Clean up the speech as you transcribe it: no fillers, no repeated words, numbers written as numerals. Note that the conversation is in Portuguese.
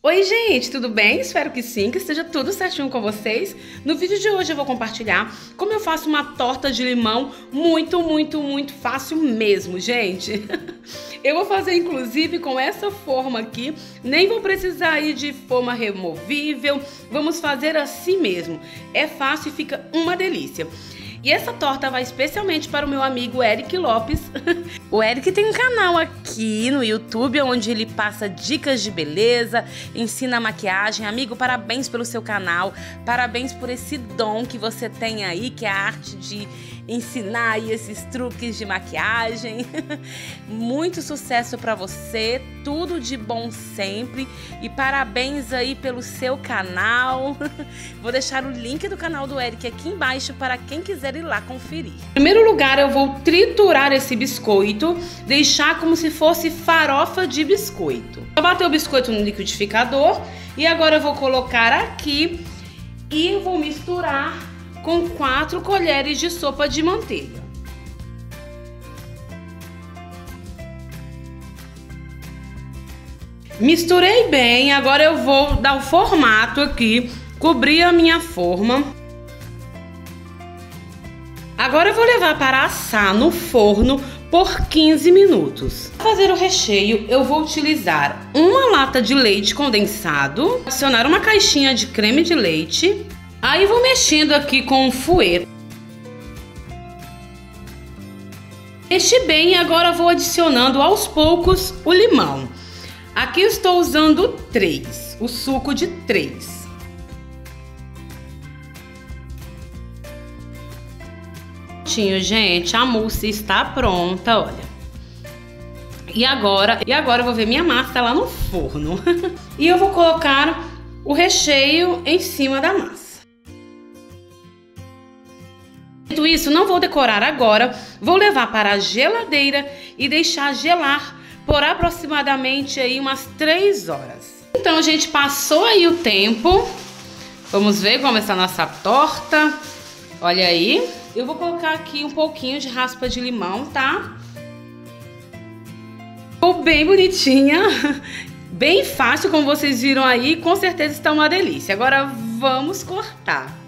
Oi gente, tudo bem? Espero que sim, que esteja tudo certinho com vocês. No vídeo de hoje eu vou compartilhar como eu faço uma torta de limão muito fácil mesmo, gente. Eu vou fazer inclusive com essa forma aqui, nem vou precisar ir de forma removível, vamos fazer assim mesmo. É fácil e fica uma delícia. E essa torta vai especialmente para o meu amigo Eric Lopes. O Eric tem um canal aqui no YouTube onde ele passa dicas de beleza, ensina maquiagem. Amigo, parabéns pelo seu canal, parabéns por esse dom que você tem aí, que é a arte de ensinar aí esses truques de maquiagem. Muito sucesso para você, tudo de bom sempre e parabéns aí pelo seu canal. Vou deixar o link do canal do Eric aqui embaixo para quem quiser ir lá conferir. Em primeiro lugar, eu vou triturar esse biscoito, deixar como se fosse farofa de biscoito. Vou bater o biscoito no liquidificador e agora eu vou colocar aqui e vou misturar com 4 colheres de sopa de manteiga. Misturei bem, agora eu vou dar o formato aqui, cobrir a minha forma. Agora eu vou levar para assar no forno por 15 minutos. Para fazer o recheio, eu vou utilizar uma lata de leite condensado, adicionar uma caixinha de creme de leite. Aí vou mexendo aqui com o fouet. Mexe bem e agora vou adicionando aos poucos o limão. Aqui eu estou usando 3, o suco de 3. Gente, a mousse está pronta, olha. E agora eu vou ver minha massa lá no forno. E eu vou colocar o recheio em cima da massa. Feito isso, não vou decorar agora, vou levar para a geladeira e deixar gelar por aproximadamente aí umas 3 horas. Então, gente, passou aí o tempo. Vamos ver como está a nossa torta. Olha aí. Eu vou colocar aqui um pouquinho de raspa de limão, tá? Ficou bem bonitinha, bem fácil, como vocês viram aí. Com certeza está uma delícia. Agora vamos cortar.